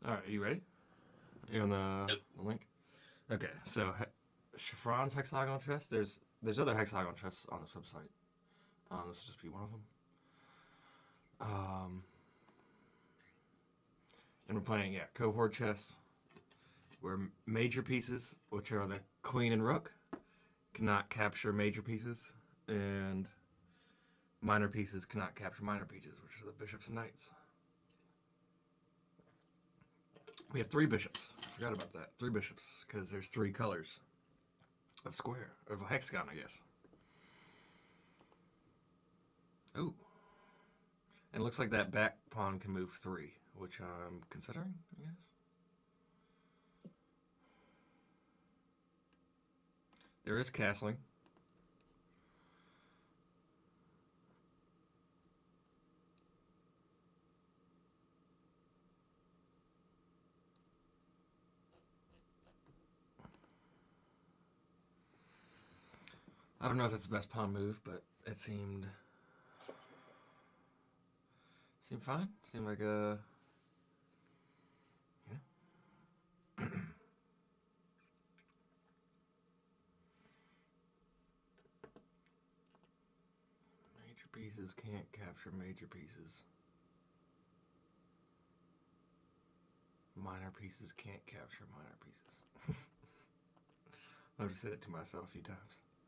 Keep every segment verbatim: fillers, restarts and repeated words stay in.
All right, are you ready? You on the, Yep. the link? Okay, so he- Chiffron's hexagonal chess. There's there's other hexagonal chess on this website. Um, this will just be one of them. Um, and we're playing yeah cohort chess, where major pieces, which are the queen and rook, cannot capture major pieces, and minor pieces cannot capture minor pieces, which are the bishops and knights. We have three bishops. I forgot about that. Three bishops, because there's three colors of square, of a hexagon, I guess. Ooh. And it looks like that back pawn can move three, which I'm considering, I guess. There is castling. I don't know if that's the best pawn move, but it seemed seemed fine. Seemed like a yeah. Major pieces can't capture major pieces. Minor pieces can't capture minor pieces. I've just said it to myself a few times.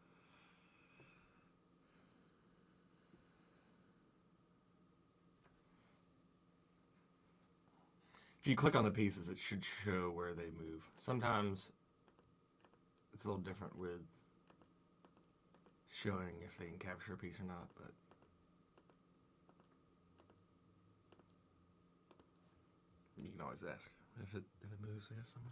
If you click on the pieces, it should show where they move. Sometimes it's a little different with showing if they can capture a piece or not, but you can always ask if it if it moves, I guess, somewhere.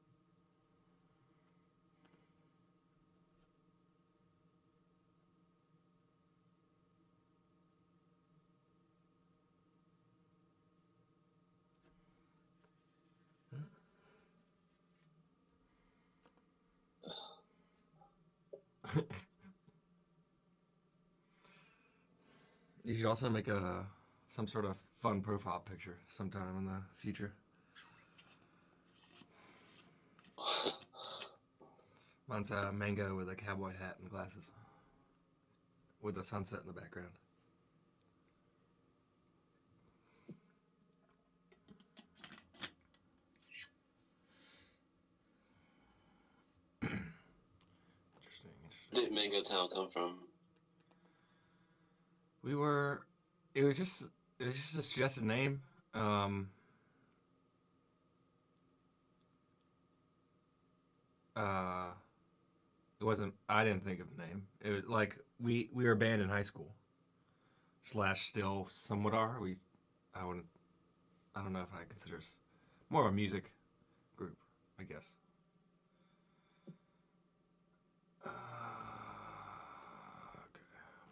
You should also make a some sort of fun profile picture sometime in the future. Mine's a mango with a cowboy hat and glasses, with the sunset in the background. Interesting, Where interesting. did Mango Town come from? We were. It was just. It was just a suggested name. Um. Uh. It wasn't. I didn't think of the name. It was like we we were a band in high school. Slash, still somewhat are. We. I wouldn't. I don't know if I consider us more of a music group. I guess. Uh, okay.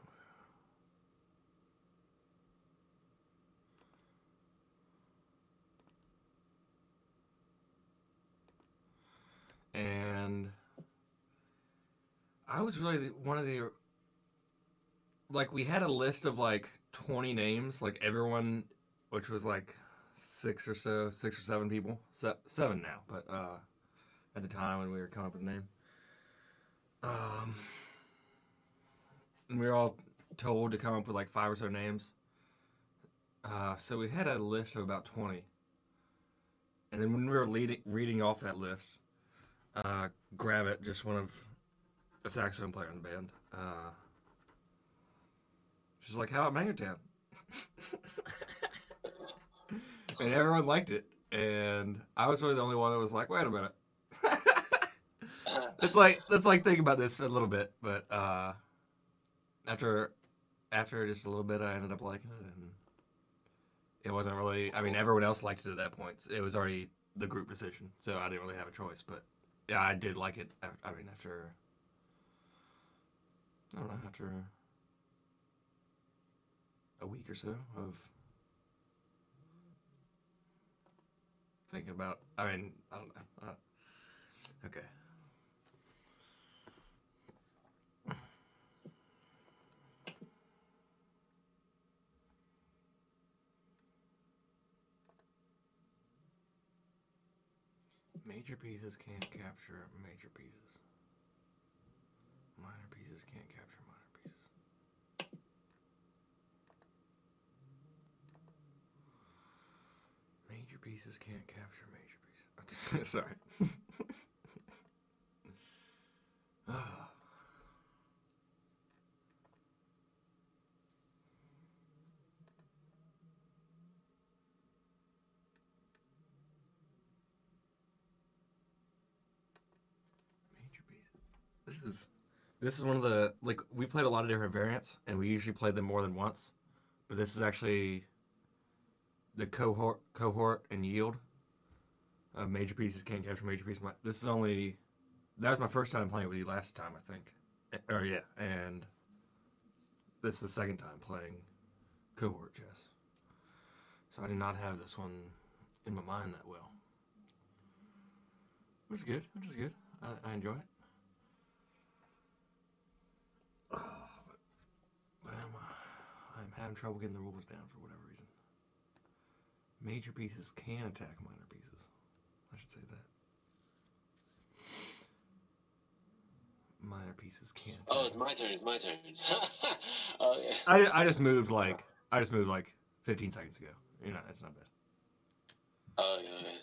And I was really the, one of the like we had a list of like twenty names, like everyone, which was like six or so, six or seven people, Se- seven now, but uh, at the time when we were coming up with the name, um, and we were all told to come up with like five or so names. Uh, so we had a list of about twenty, and then when we were leading, reading off that list, uh, Gravit, just one of a saxophone player in the band, uh, she's like, "How about Mango Town?" And everyone liked it, and I was really the only one that was like, "Wait a minute." It's like let's like think about this a little bit, but uh, after after just a little bit, I ended up liking it, and it wasn't really. I mean, everyone else liked it at that point. It was already the group decision, so I didn't really have a choice. But yeah, I did like it. I mean, after I don't know, after a week or so of thinking about. I mean, I don't know. Uh, okay. Major pieces can't capture major pieces. Minor pieces can't capture minor pieces. Major pieces can't capture major pieces. Okay, sorry. Ah. Major pieces. This is this is one of the like we played a lot of different variants, and we usually play them more than once. But this is actually the cohort cohort and yield of major pieces can't capture major pieces. This is only that was my first time playing with you last time, I think. Or yeah, and this is the second time playing cohort chess. So I did not have this one in my mind that well. Which is good. Which is good. I, I enjoy it. Oh, but, but I'm, uh, I'm having trouble getting the rules down for whatever reason. Major pieces can attack minor pieces. I should say that. Minor pieces can't. Attack. Oh, it's my turn. It's my turn. Oh yeah. I, I just moved like I just moved like fifteen seconds ago. You know, it's not bad. Oh yeah. yeah.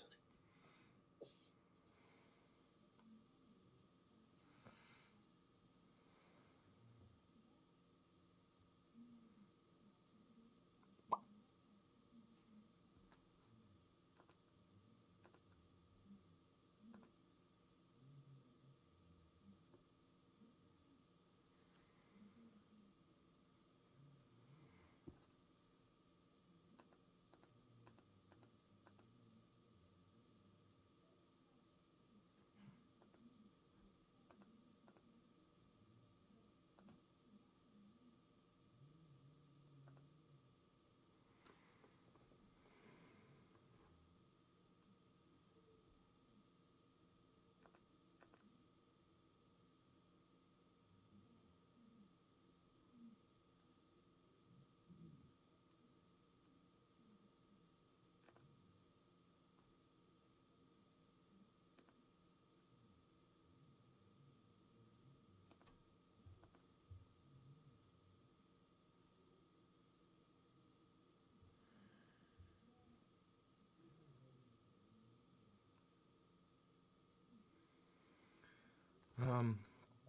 Um,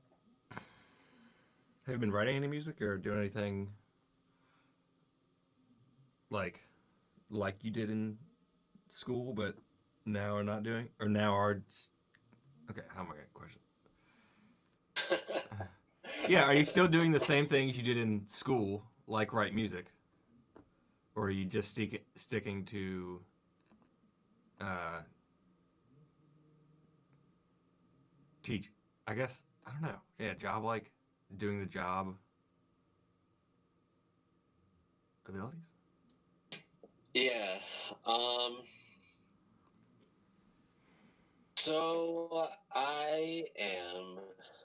have you been writing any music or doing anything like like you did in school, but now are not doing, or now are? Okay, how am I gonna question? Yeah, are you still doing the same things you did in school, like write music, or are you just stick, sticking to uh, teach? I guess I don't know. Yeah, job like doing the job abilities. Yeah. Um. So I am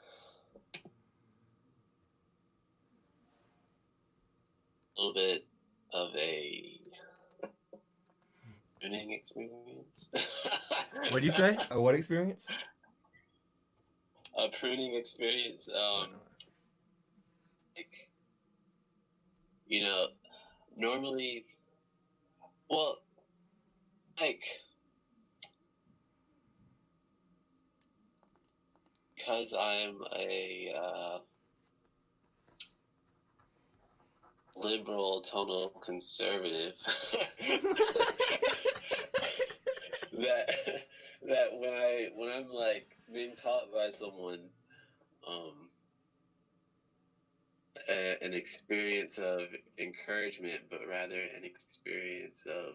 a little bit of a learning experience. What'd you say? A what experience? A pruning experience. Right. Um, like, you know, normally, well, like, because I'm a uh, liberal, total conservative, that that when I when I'm like being taught by someone, um, a, an experience of encouragement, but rather an experience of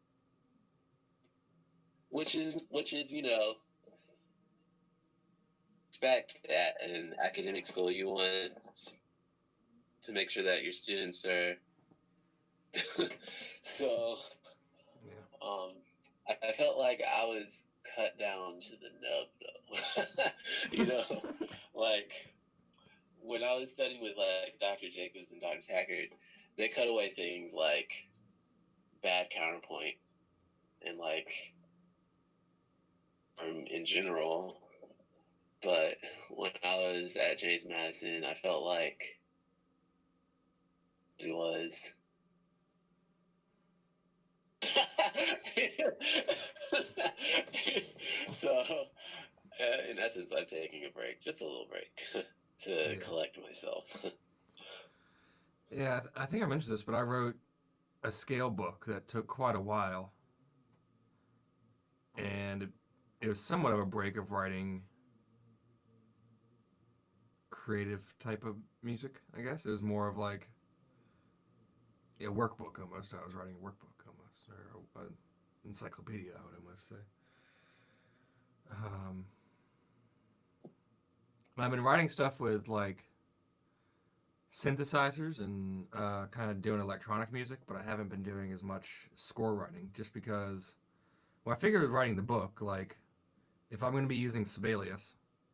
which is which is you know expect at an academic school you want to make sure that your students are so Yeah. um I, I felt like I was cut down to the nub though. You know, like when I was studying with like Doctor Jacobs and Doctor Taggart, they cut away things like bad counterpoint and like in general. But when I was at James Madison, I felt like it was. So, uh, in essence, I'm taking a break, just a little break, to Yeah. collect myself. Yeah, I, th- I think I mentioned this, but I wrote a scale book that took quite a while, and it, it was somewhat of a break of writing creative type of music. I guess it was more of like a workbook almost. I was writing a workbook almost, or an encyclopedia. I would almost say. Um, and I've been writing stuff with like synthesizers and uh, kind of doing electronic music, but I haven't been doing as much score writing just because. Well, I figured with writing the book, like, if I'm going to be using Sibelius,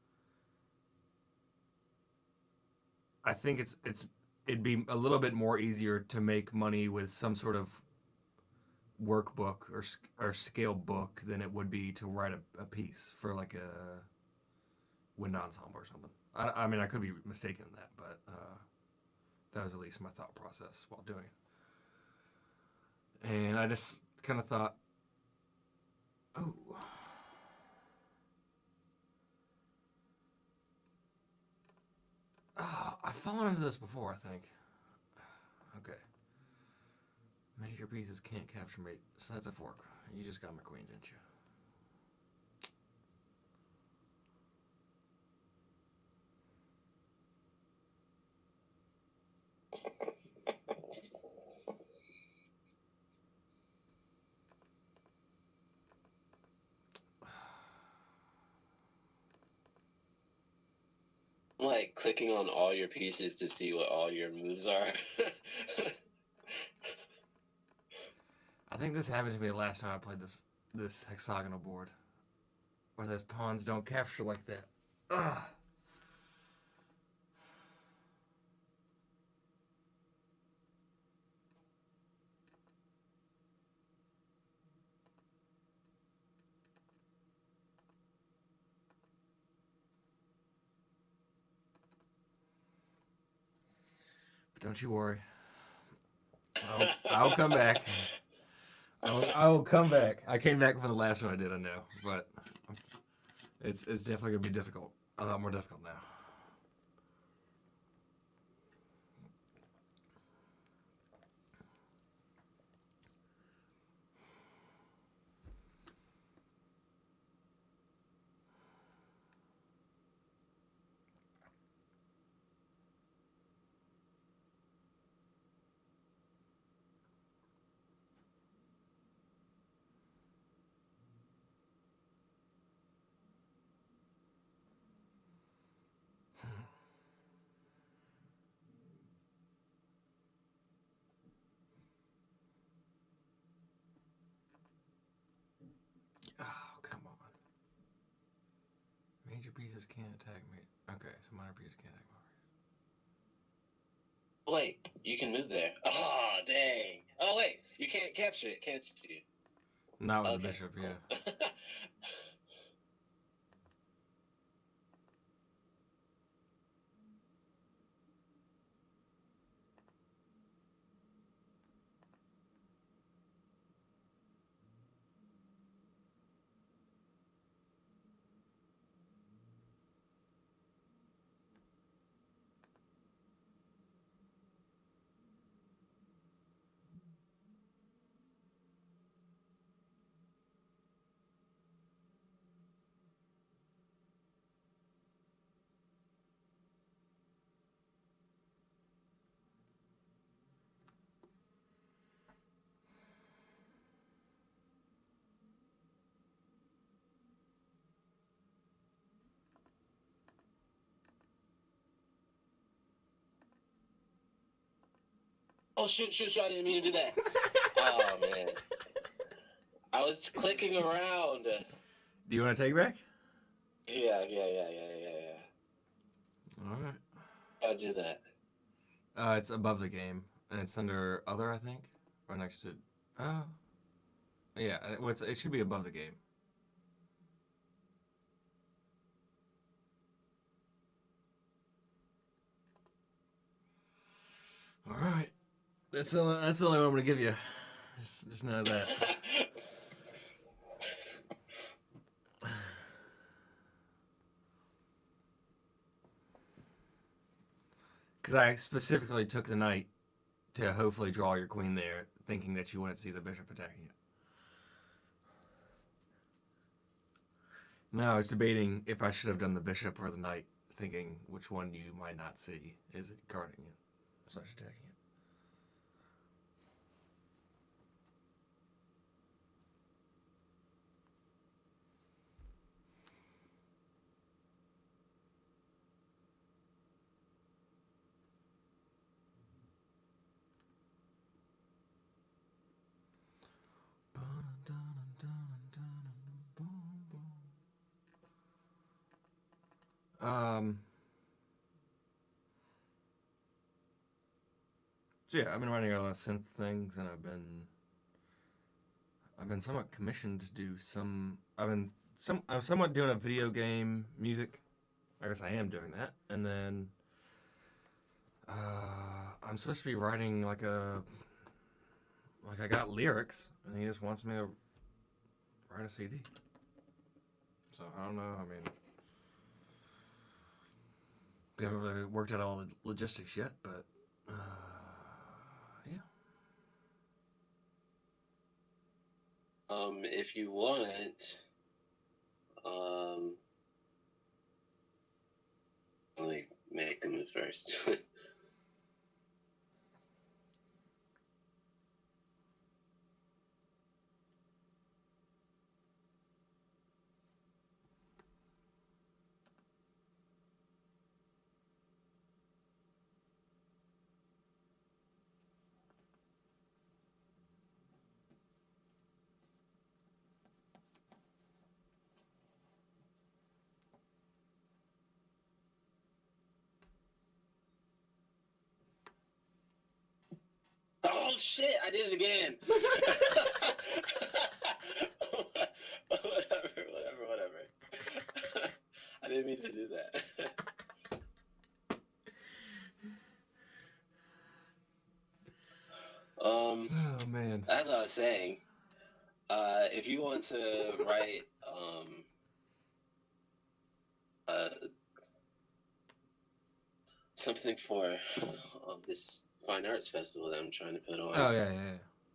I think it's it's it'd be a little bit more easier to make money with some sort of workbook or or scale book than it would be to write a, a piece for like a wind ensemble or something. I, I mean, I could be mistaken in that, but uh, that was at least my thought process while doing it. And I just kind of thought, oh. Oh, I've fallen into this before, I think. Okay. Major pieces can't capture me. So that's a fork. You just got McQueen, didn't you? I'm like clicking on all your pieces to see what all your moves are. I think this happened to me the last time I played this this hexagonal board, where those pawns don't capture like that. Ugh. But don't you worry. I'll, I'll come back. I'll, I'll come back. I came back for the last one I did, I know, but it's it's definitely gonna be difficult. A lot more difficult now. Oh, come on. Major pieces can't attack me. Okay, so minor pieces can't attack me. Wait, you can move there. Oh, dang. Oh, wait, you can't capture it, can't you? Not with Okay, the bishop, cool. yeah. Oh, shoot, shoot, shoot, I didn't mean to do that. Oh, man. I was clicking around. Do you want to take it back? Yeah, yeah, yeah, yeah, yeah, yeah. All right. I did that. Uh, it's above the game, and it's under other, I think, or next to. Oh, yeah. Well, it's, it should be above the game. All right. That's the only, that's the only one I'm gonna give you. Just, just know that. Because I specifically took the knight to hopefully draw your queen there, thinking that you wouldn't see the bishop attacking it. No, I was debating if I should have done the bishop or the knight, thinking which one you might not see. Is it guarding it slash attacking it? Um. So yeah, I've been writing a lot of synth things, and I've been, I've been somewhat commissioned to do some. I've been some. I'm somewhat doing a video game music. I guess I am doing that, and then uh, I'm supposed to be writing like a, like I got lyrics, and he just wants me to write a C D. So I don't know. I mean, we haven't really worked out all the logistics yet, but uh, yeah. Um, if you want, um, let me make the move first. Oh shit! I did it again. whatever, whatever, whatever. I didn't mean to do that. um, Oh man. as I was saying, uh, if you want to write um, uh, something for um, this fine arts festival that I'm trying to put on, Oh yeah, yeah,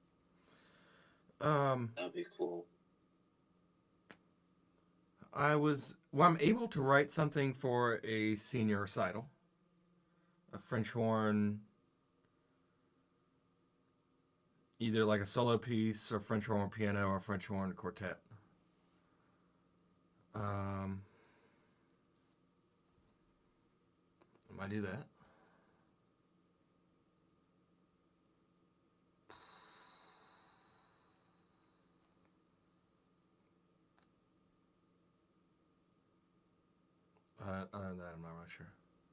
yeah. Um, that would be cool. I was well. I'm able to write something for a senior recital, a French horn, either like a solo piece or French horn piano or French horn quartet. Um, I might do that. Uh, other than that, I'm not really sure.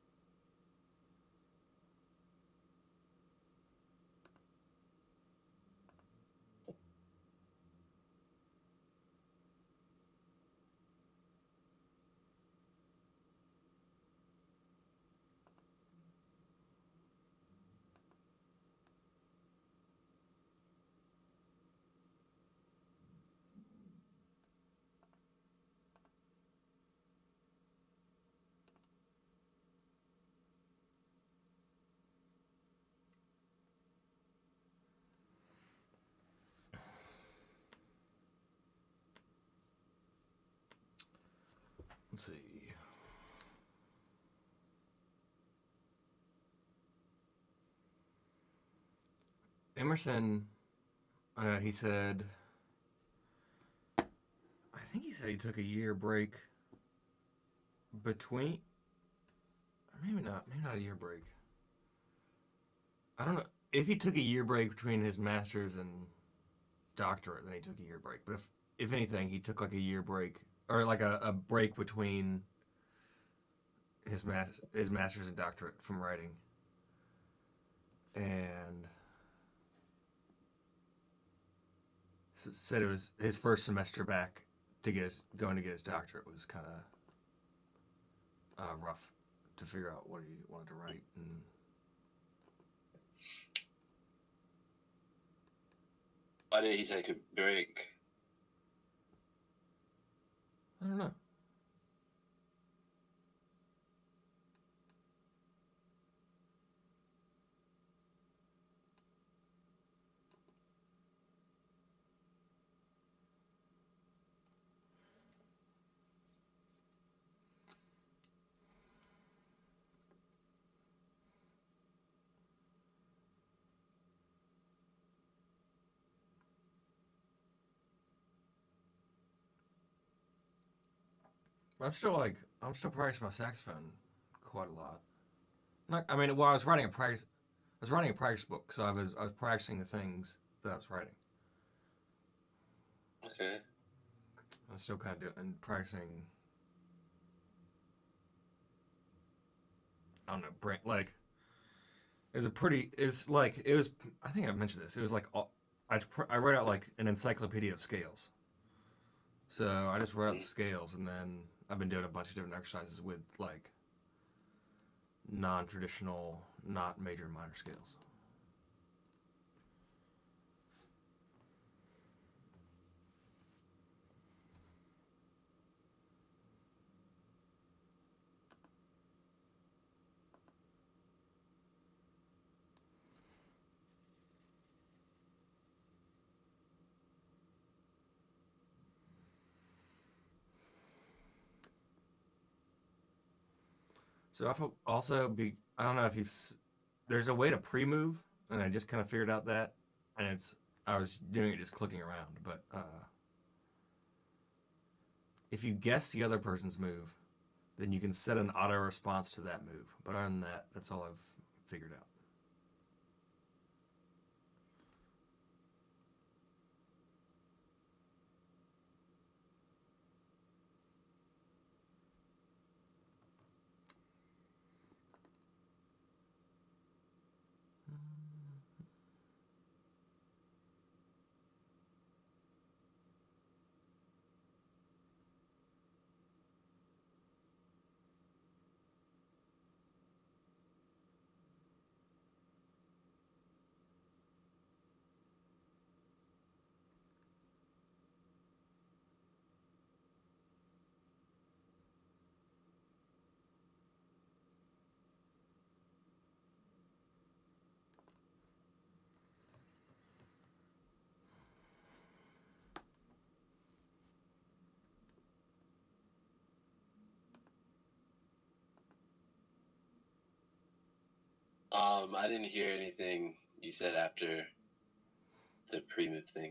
Let's see. Emerson, uh, he said, I think he said he took a year break between, maybe not, maybe not a year break. I don't know. If he took a year break between his master's and doctorate, then he took a year break. But if, if anything, he took like a year break, or like a, a break between his mas- his master's and doctorate from writing. And said it was his first semester back to get his going to get his doctorate was kind of uh, rough to figure out what he wanted to write. And Why did he say it could break? I don't know. I'm still like I'm still practicing my saxophone quite a lot. Not, I mean, well, I was writing a practice. I was writing a practice book, so I was I was practicing the things that I was writing. Okay. I'm still kind of doing and practicing. I don't know, brain like it's a pretty. It's like it was. I think I mentioned this. It was like all, I I wrote out like an encyclopedia of scales. So I just wrote out the Mm. scales, and then I've been doing a bunch of different exercises with like non-traditional, not major and minor scales. So I've also be. I don't know if you've. There's a way to pre-move, and I just kind of figured out that, and it's. I was doing it just clicking around, but uh, if you guess the other person's move, then you can set an auto response to that move. But other than that, that's all I've figured out. Um, I didn't hear anything you said after the pre-move thing.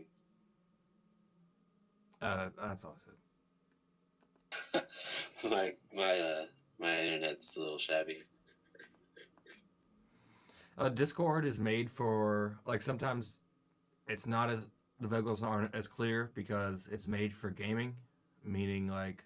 Uh, that's all I said. my my uh my internet's a little shabby. Uh, Discord is made for like sometimes it's not as the vocals aren't as clear because it's made for gaming, meaning like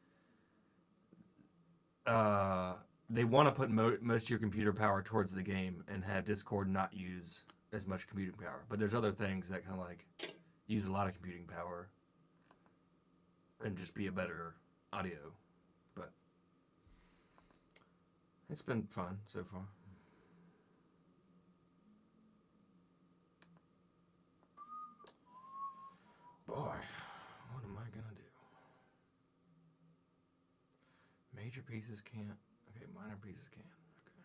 uh, they want to put mo- most of your computer power towards the game and have Discord not use as much computing power. But there's other things that kind of like use a lot of computing power and just be a better audio. But it's been fun so far. Boy, what am I gonna do? Major pieces can't. Okay, minor pieces can. Okay.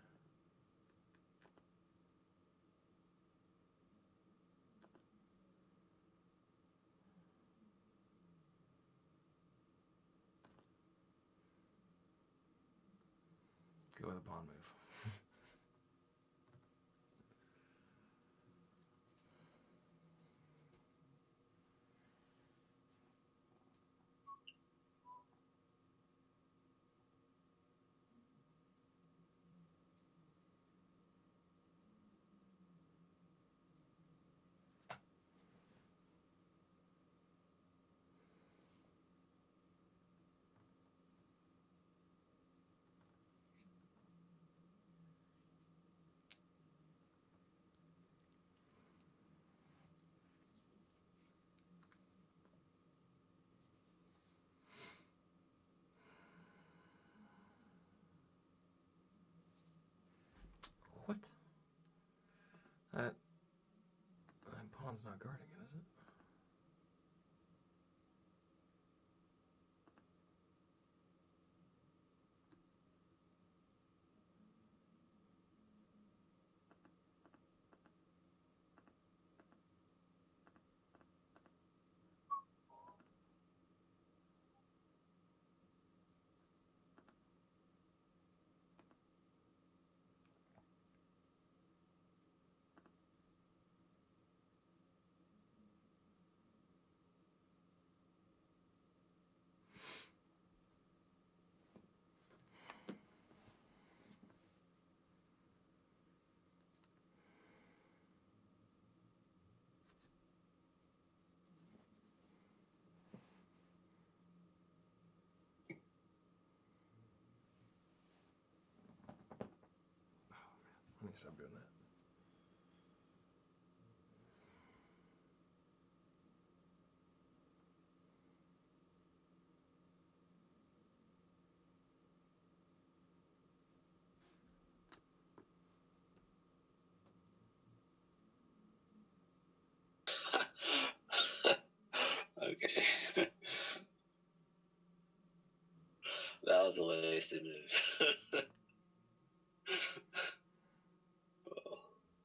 Go with a pawn move. me stop doing that. Okay. That was a wasted move. Oh,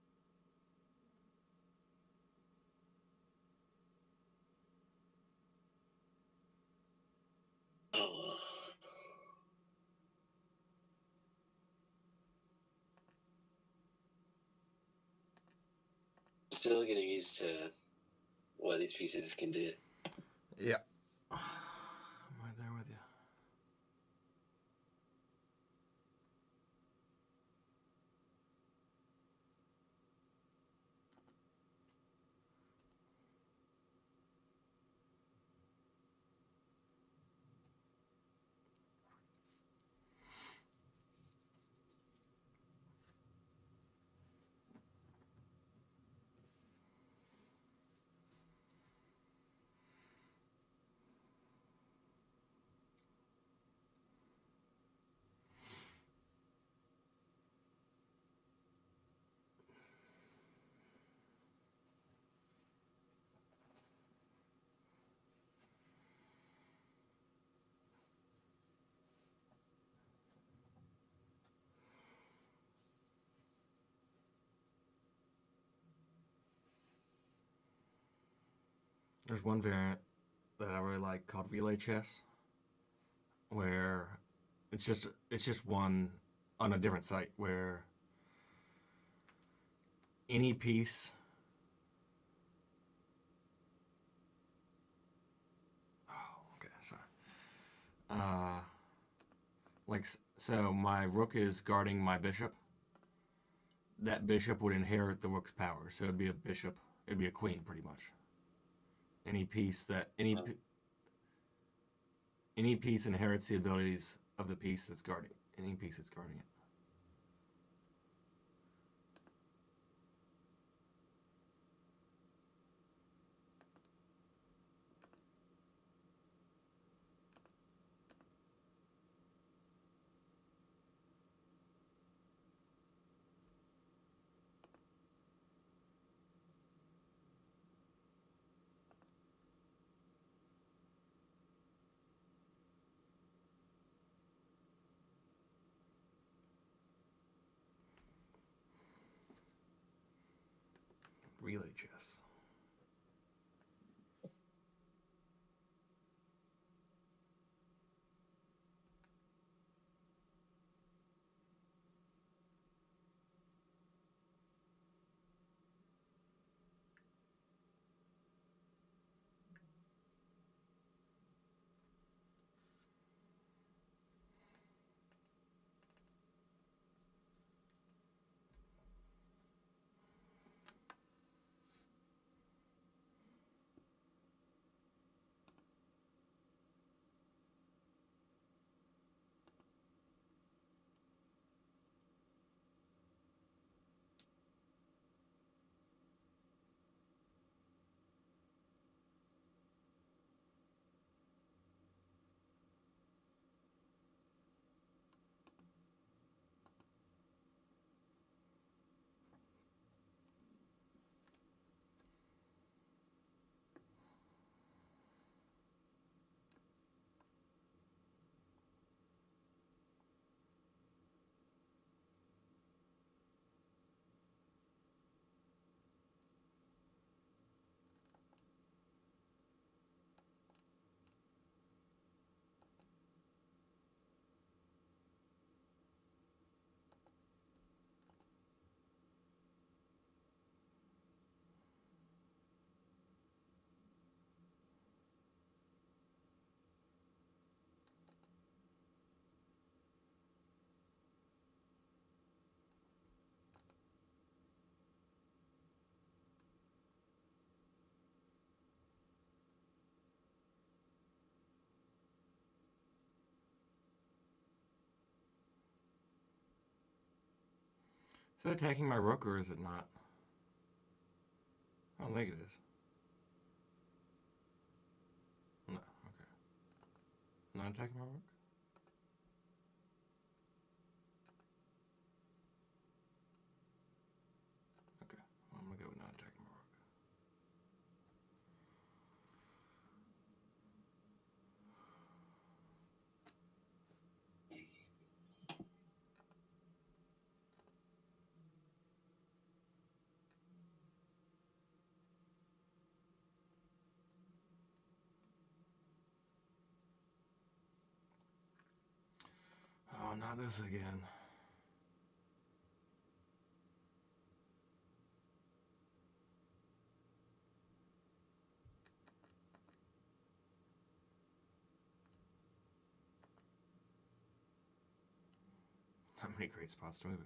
oh well. Still getting used to what these pieces can do. Yeah. I'm right there with you. There's one variant that I really like called relay chess, where it's just it's just one on a different site where any piece. Oh, okay, sorry. Uh, like so, my rook is guarding my bishop. That bishop would inherit the rook's power, so it'd be a bishop. It'd be a queen, pretty much. Any piece that any Um, any piece inherits the abilities of the piece that's guarding it. Any piece that's guarding it. Relay chess. that attacking my rook or is it not? I don't think it is. No, okay. Not attacking my rook? Okay, well, I'm gonna go with not attacking my rook. Oh, not this again. Not many great spots to move it.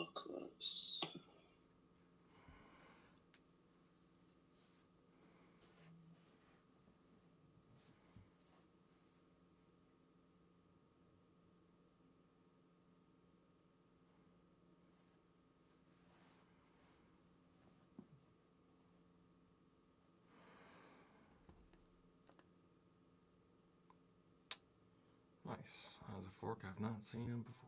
So close. Nice. That a fork I've not seen him before.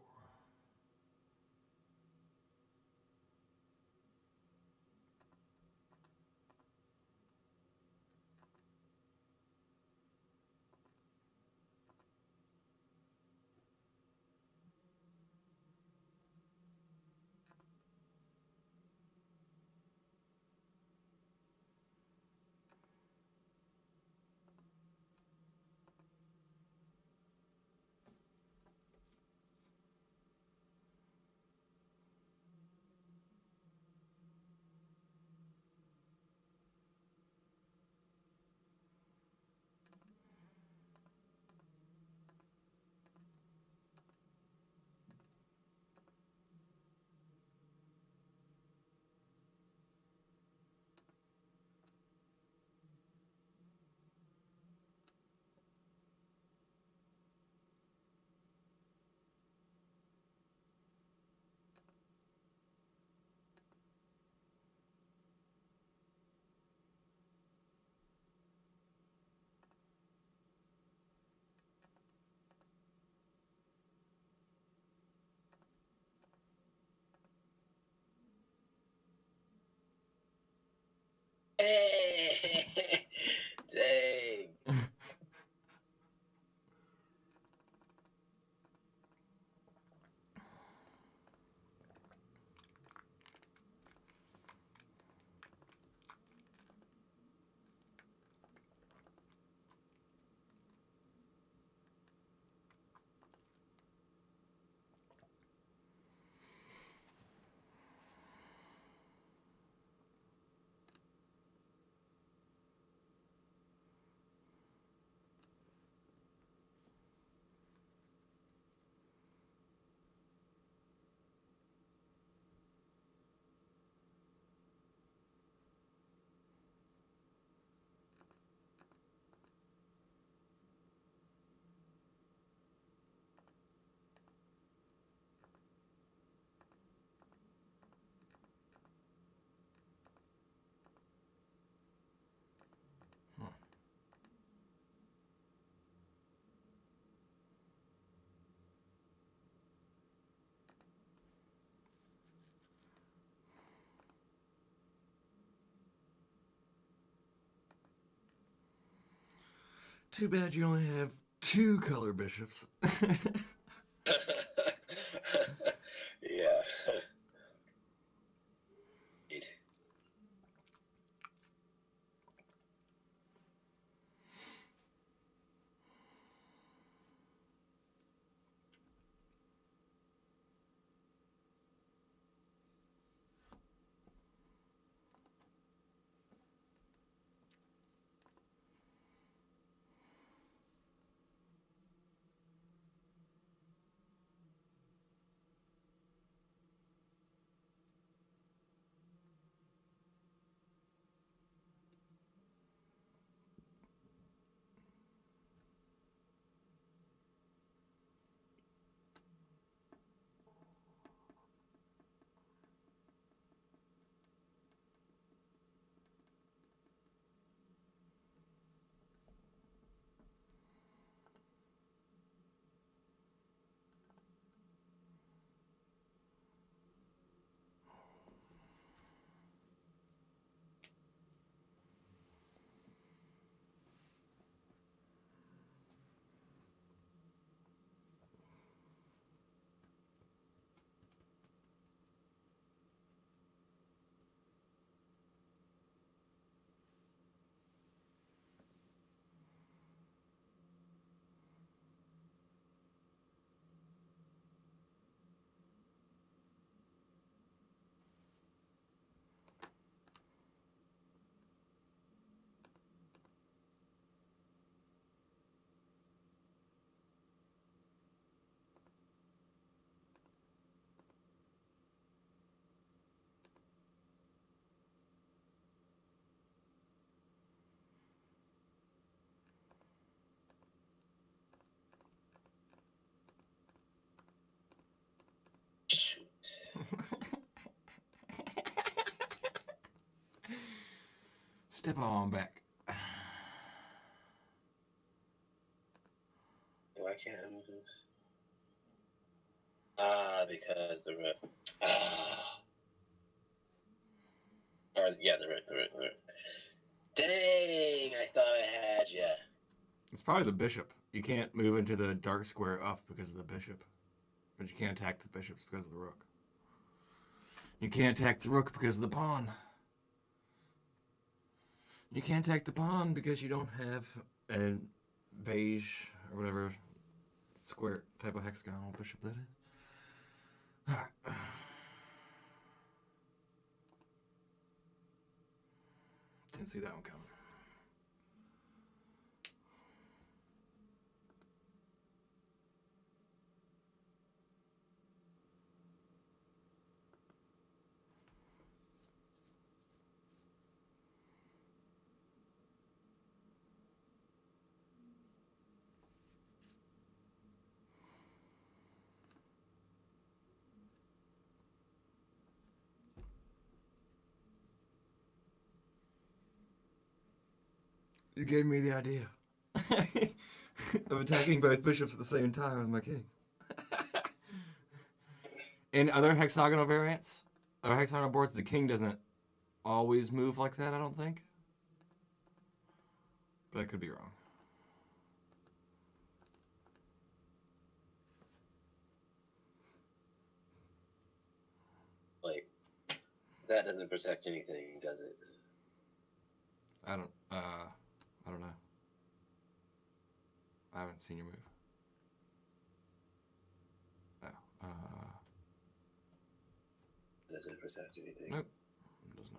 Hey, dang. Too bad you only have two color bishops. Yeah. It. Step on back. Why can't I move? Ah, because the rook. Ah. Or, yeah, the rook, the rook, the rook. Dang, I thought I had ya. It's probably the bishop. You can't move into the dark square up because of the bishop. But you can't attack the bishops because of the rook. You can't attack the rook because of the pawn. You can't attack the pawn because you don't have a beige or whatever square type of hexagonal bishop that is. Alright. Didn't see that one coming. You gave me the idea of attacking both bishops at the same time with my king. In other hexagonal variants, other hexagonal boards, the king doesn't always move like that, I don't think. But I could be wrong. Wait, that doesn't protect anything, does it? I don't, uh, I don't know. I haven't seen your move. Oh, uh... Does it protect anything? Nope, it does not.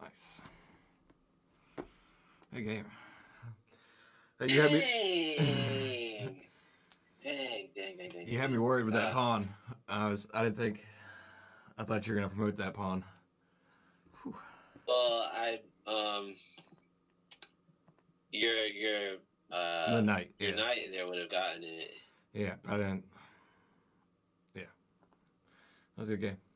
Nice. Good game. Uh, You had me. Dang, dang, dang, dang. You had me worried with that Uh, pawn. I was. I didn't think. I thought you were gonna promote that pawn. Whew. Well, I um, your your uh, The knight. your Yeah. knight there would have gotten it. Yeah. I didn't. Yeah. That was a good game.